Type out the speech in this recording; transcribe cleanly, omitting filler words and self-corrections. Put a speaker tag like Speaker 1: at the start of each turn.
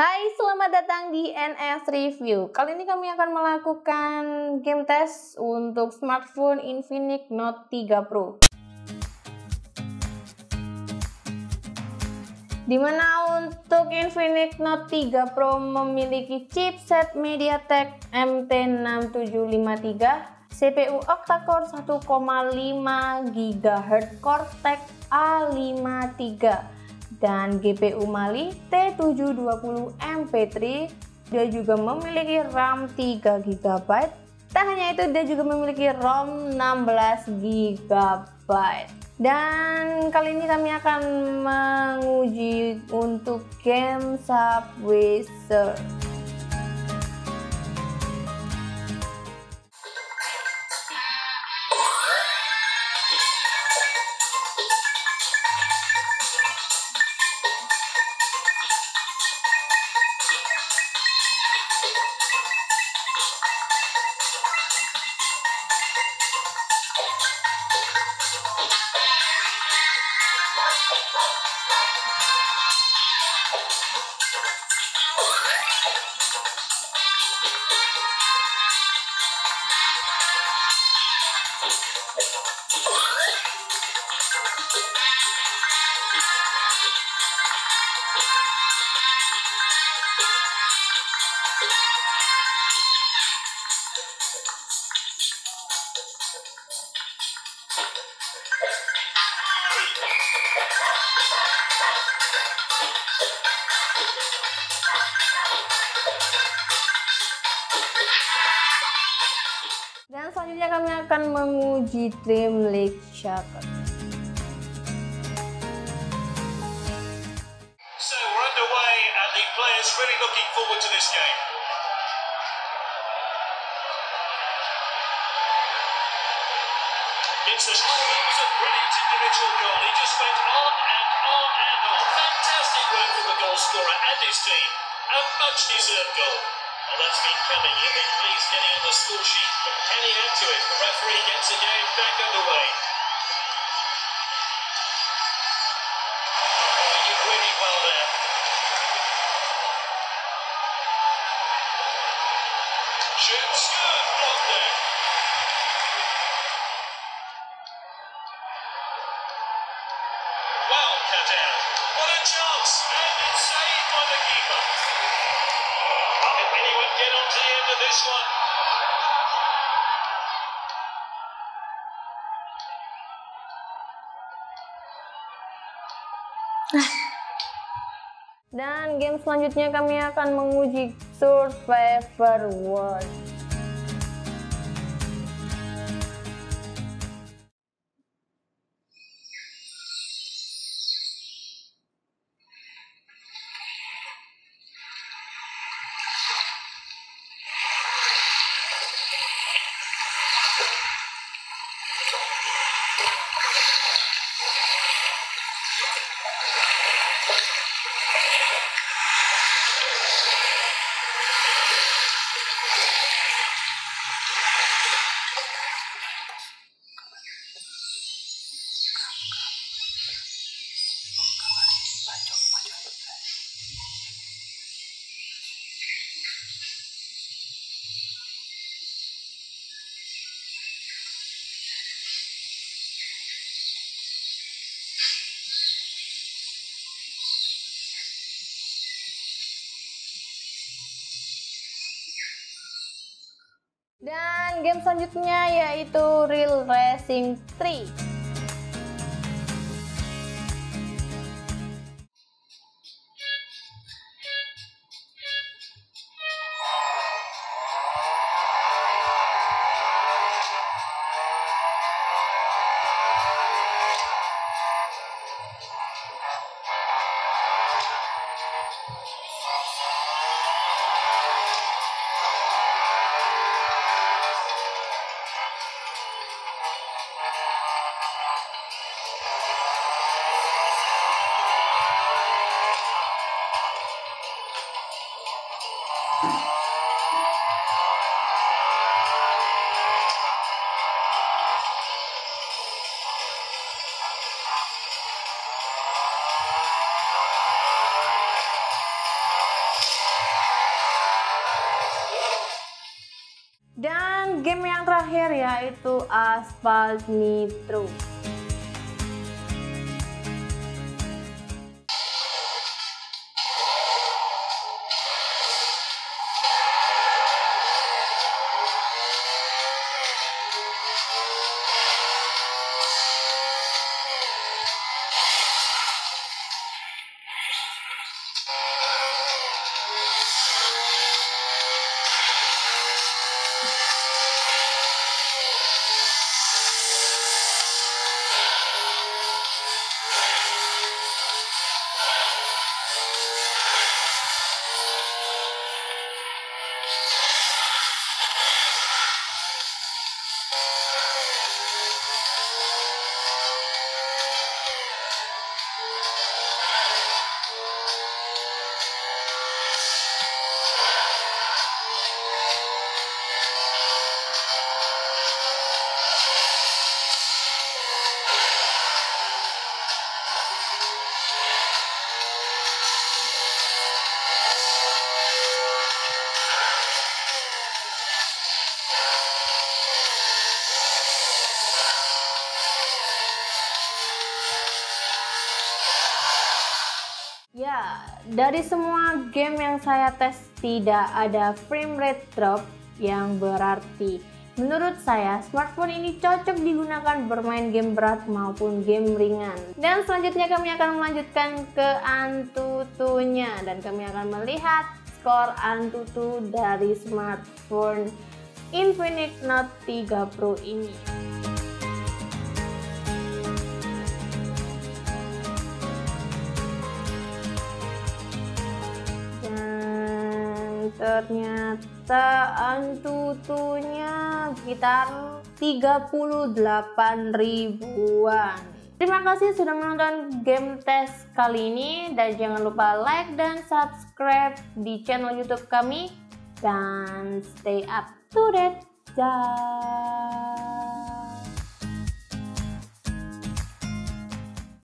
Speaker 1: Hai, selamat datang di NS Review. Kali ini kami akan melakukan game test untuk smartphone Infinix Note 3 Pro. Dimana untuk Infinix Note 3 Pro memiliki chipset MediaTek MT6753, CPU octa-core 1,5 GHz Cortex A53, dan GPU Mali T720MP3. Dia juga memiliki RAM 3 GB. Tak hanya itu, dia juga memiliki ROM 16 GB. Dan kali ini kami akan menguji untuk game Subway Surf. Dan selanjutnya kami akan menguji Dream League Soccer.
Speaker 2: So we're underway and the players really looking forward to this game. It's the shot. It was a brilliant individual goal. He just went on and on and on. Fantastic work from the goal scorer and his team. A much deserved goal. Well, that's been coming. You'll be pleased getting on the score sheet, but can he add to it? The referee gets the game back underway. Oh, he did really well there. Shoots. Good block there. Well cut out. What a chance. And it's saved by the keeper. Can anyone get on to the end of this one?
Speaker 1: Dan game selanjutnya kami akan menguji Survivor World. Dan game selanjutnya yaitu Real Racing 3. game yang terakhir yaitu Asphalt Nitro. Ya, dari semua game yang saya tes tidak ada frame rate drop, yang berarti menurut saya smartphone ini cocok digunakan bermain game berat maupun game ringan. Dan selanjutnya kami akan melanjutkan ke AnTuTu-nya dan kami akan melihat skor AnTuTu dari smartphone Infinix Note 3 Pro ini. Ternyata AnTuTu-nya sekitar 38 ribuan. Terima kasih sudah menonton game test kali ini dan jangan lupa like dan subscribe di channel YouTube kami dan stay up to date. Dah.